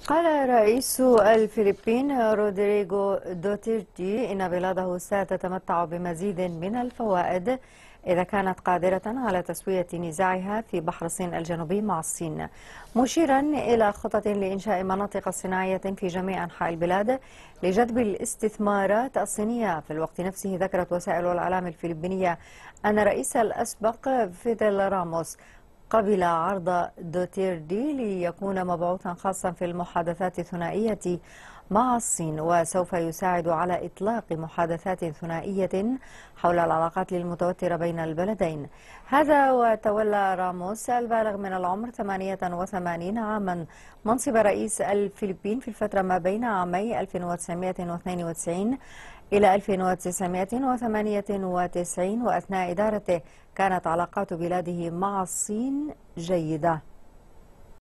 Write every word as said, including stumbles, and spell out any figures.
قال رئيس الفلبين رودريغو دوتيرتي إن بلاده ستتمتع بمزيد من الفوائد إذا كانت قادرة على تسوية نزاعها في بحر الصين الجنوبي مع الصين، مشيرا إلى خطط لإنشاء مناطق صناعية في جميع أنحاء البلاد لجذب الاستثمارات الصينية. في الوقت نفسه ذكرت وسائل الإعلام الفلبينية أن الرئيس الأسبق فيدل راموس قبل عرض دوتيردي ليكون مبعوثا خاصا في المحادثات الثنائية مع الصين، وسوف يساعد على إطلاق محادثات ثنائية حول العلاقات المتوترة بين البلدين. هذا وتولى راموس البالغ من العمر ثمانية وثمانين عاما منصب رئيس الفلبين في الفترة ما بين عامي ألف وتسعمائة واثنين وتسعين إلى ألف وتسعمائة وثمانية وتسعين، وأثناء إدارته كانت علاقات بلاده مع الصين جيدة.